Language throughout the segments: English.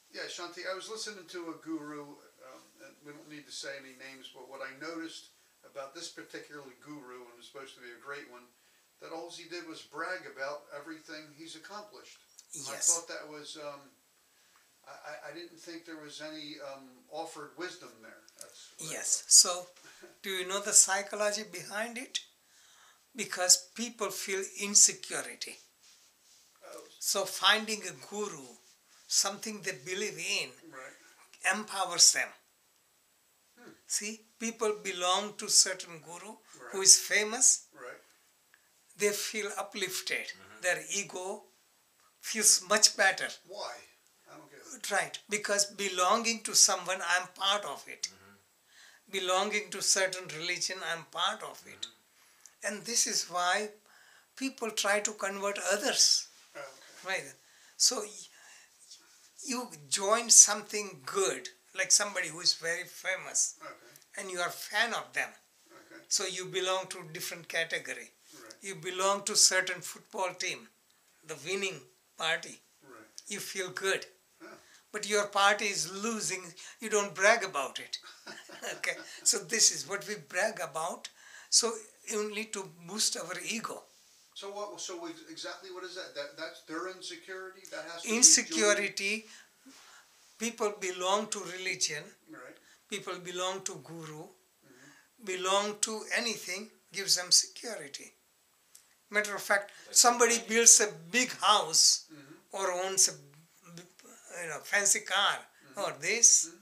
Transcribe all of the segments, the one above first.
Yeah, Shanti, I was listening to a guru, and we don't need to say any names, but what I noticed about this particular guru, and it was supposed to be a great one, that all he did was brag about everything he's accomplished. I Yes, thought that was, I didn't think there was any offered wisdom there. That's what I yes. thought. So, do you know the psychology behind it? Because people feel insecurity. Oh, So, finding a guru, something they believe in, right, empowers them. Hmm. See, people belong to certain guru who right, is famous, right. they feel uplifted. Their ego feels much better. Why? I don't get it. Right, because belonging to someone, I'm part of it. Belonging to certain religion, I'm part of it. And this is why people try to convert others. Okay. Right. So you join something good, like somebody who is very famous, Okay. and you are a fan of them. Okay. So you belong to different category. Right. You belong to certain football team, the winning party. Right. You feel good. Huh. But your party is losing, you don't brag about it. Okay. So this is what we brag about. So only to boost our ego. So what? So exactly what is that? That's their insecurity. That has to be Insecurity, people belong to religion, right. people belong to guru, belong to anything, gives them security. Matter of fact, somebody builds a big house or owns a fancy car or this,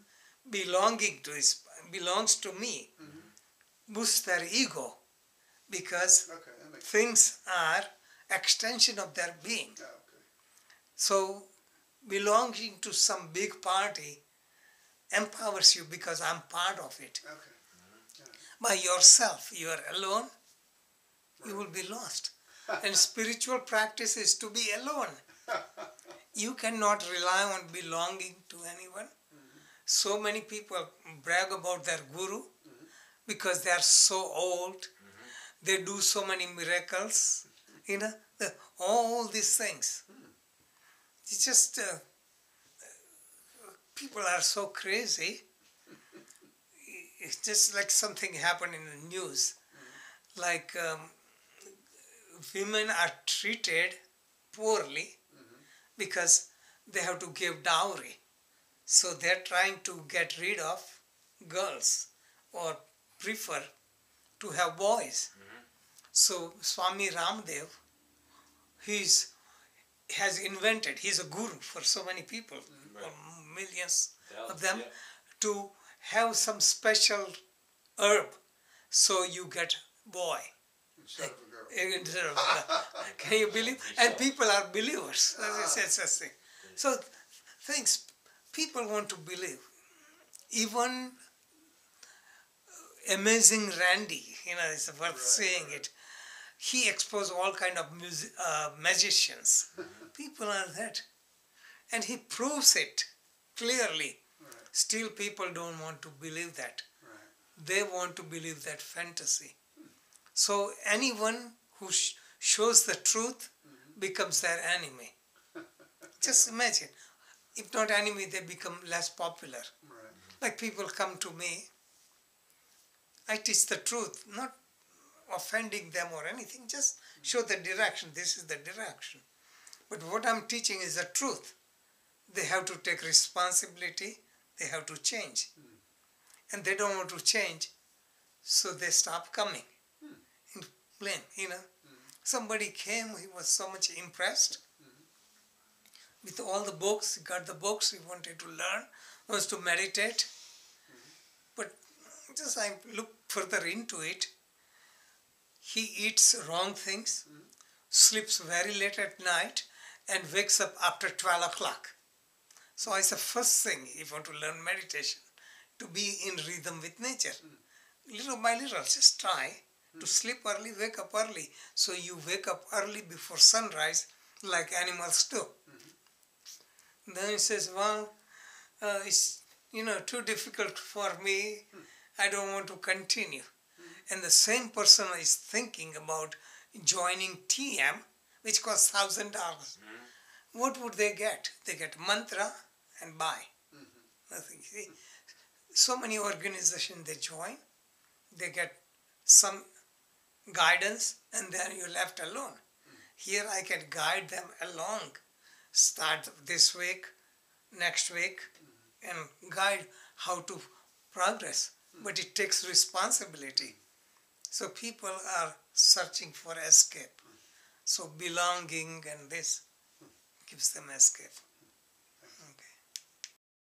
belongs to me, boosts their ego because Okay, that makes sense. things are extension of their being. Yeah, okay. So belonging to some big party empowers you because I'm part of it. Okay. By yourself, you are alone, you will be lost. And spiritual practice is to be alone. You cannot rely on belonging to anyone. So many people brag about their guru because they are so old, they do so many miracles, all these things. It's just, people are so crazy. It's just like something happened in the news. Like women are treated poorly because they have to give dowry. So they're trying to get rid of girls or prefer to have boys. So Swami Ramdev, he's a guru for so many people, for millions of them, to have some special herb so you get boy. Instead of a girl. Instead of a girl. Can you believe? And people are believers. That's the thing. So things people want to believe. Even Amazing Randy, it's worth saying it. He exposed all kind of magicians. People are that. And he proves it clearly. Right. Still people don't want to believe that. Right. They want to believe that fantasy. So anyone who shows the truth becomes their enemy. Just imagine. If not enemy, they become less popular. Right. Like people come to me, I teach the truth, not offending them or anything, just show the direction. This is the direction. But what I'm teaching is the truth. They have to take responsibility, they have to change. And they don't want to change, so they stop coming. In blame, Somebody came, he was so much impressed with all the books, he got the books, he wanted to learn, wants to meditate. But just I look further into it, he eats wrong things, sleeps very late at night, and wakes up after 12 o'clock. So it's the first thing, if you want to learn meditation, to be in rhythm with nature. Little by little, just try to sleep early, wake up early. So you wake up early before sunrise, like animals do. Then he says, well, it's too difficult for me. I don't want to continue. And the same person is thinking about joining TM, which costs $1,000. What would they get? They get mantra and buy. Nothing. See? So many organizations they join, they get some guidance, and then you're left alone. Here I can guide them along. Start this week, next week, and guide how to progress. But it takes responsibility. So people are searching for escape. So belonging and this gives them escape.